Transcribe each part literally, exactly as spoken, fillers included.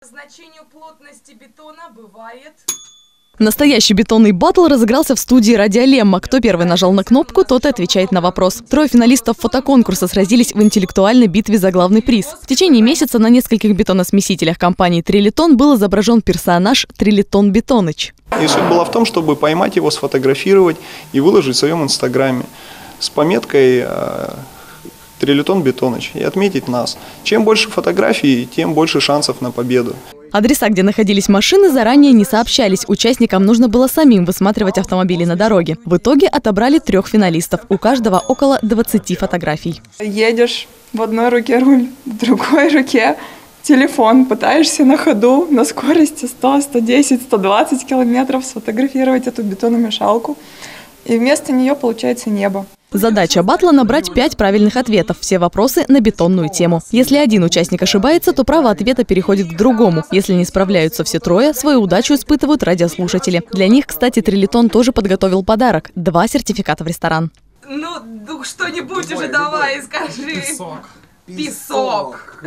Значению плотности бетона бывает... Настоящий бетонный баттл разыгрался в студии «Радиолемма». Кто первый нажал на кнопку, тот и отвечает на вопрос. Трое финалистов фотоконкурса сразились в интеллектуальной битве за главный приз. В течение месяца на нескольких бетоносмесителях компании «Трилитон» был изображен персонаж Трилитон Бетоныч. И суть была в том, чтобы поймать его, сфотографировать и выложить в своем инстаграме с пометкой «Трилитон Бетоныч» и отметить нас. Чем больше фотографий, тем больше шансов на победу. Адреса, где находились машины, заранее не сообщались. Участникам нужно было самим высматривать автомобили на дороге. В итоге отобрали трех финалистов. У каждого около двадцати фотографий. Едешь, в одной руке руль, в другой руке телефон. Пытаешься на ходу на скорости сто, сто десять, сто двадцать километров сфотографировать эту бетономешалку. И вместо нее получается небо. Задача баттла – набрать пять правильных ответов. Все вопросы на бетонную тему. Если один участник ошибается, то право ответа переходит к другому. Если не справляются все трое, свою удачу испытывают радиослушатели. Для них, кстати, Трилитон тоже подготовил подарок – два сертификата в ресторан. Ну, ну что-нибудь уже давай, скажи. Песок. Песок.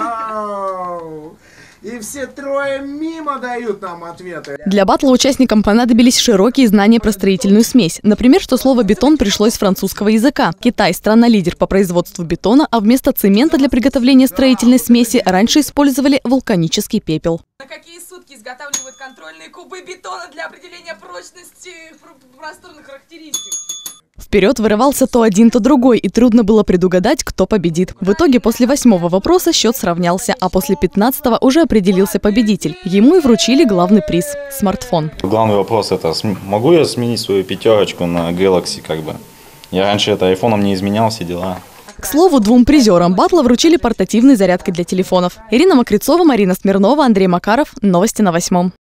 И все трое мимо дают нам ответы. Для баттла участникам понадобились широкие знания про строительную смесь. Например, что слово «бетон» пришло из французского языка. Китай – страна-лидер по производству бетона, а вместо цемента для приготовления строительной смеси раньше использовали вулканический пепел. На какие сутки изготавливают контрольные кубы бетона для определения прочности просторных характеристик? Вперед вырывался то один, то другой, и трудно было предугадать, кто победит. В итоге после восьмого вопроса счет сравнялся, а после пятнадцатого уже определился победитель. Ему и вручили главный приз – смартфон. Главный вопрос – это могу я сменить свою пятерочку на Galaxy как бы? Я раньше это айфоном не изменял, все дела. К слову, двум призерам баттла вручили портативные зарядки для телефонов. Ирина Мокрицова, Марина Смирнова, Андрей Макаров. Новости на восьмом.